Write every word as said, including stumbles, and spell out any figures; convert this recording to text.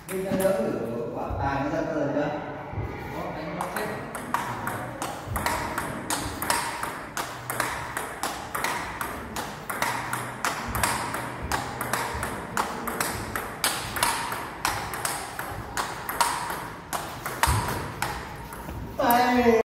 Mình đã đỡ thử quả tàn nó ra bao giờ chưa? Có đánh nó sách. Tay